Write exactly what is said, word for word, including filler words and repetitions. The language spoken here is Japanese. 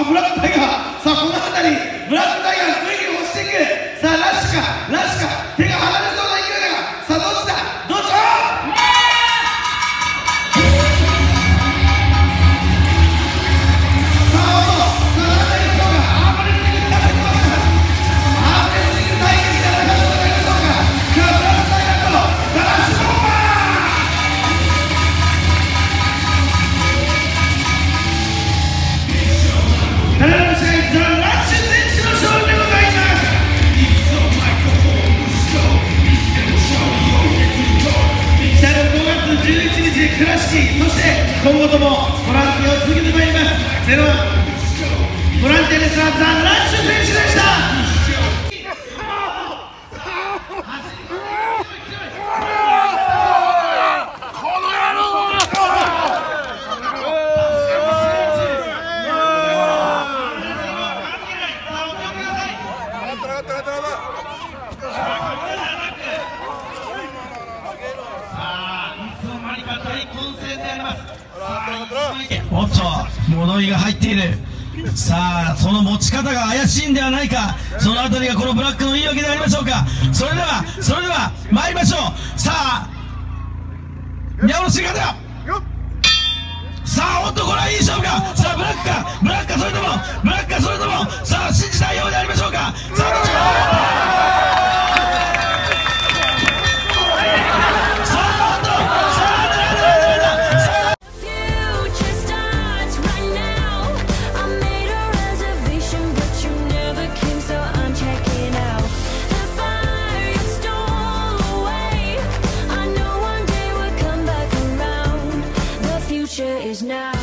あ、ブラックタイガー。さあ、この辺り、ブラックタイガー、ぐいぐい押していく。さあ、ラッシュか、ラッシュか、手が離れそうな勢いだが、さあ、どっちだ、どっちだ。倉敷、そして今後ともボランティアを続けてまいります。ゼロワンボランティアレスラーザ・ラッシュ選手でした。 おっと物言いが入っている。さあその持ち方が怪しいんではないか、そのあたりがこのブラックの言い訳でありましょうか。それではそれでは参りましょう。さあ宮本慎だ。さあおっとこれはいい勝負か。さあブラックかブラックかそれともブラックかそれともさあ信じたいようでありましょうか。さあどっちか。 Is now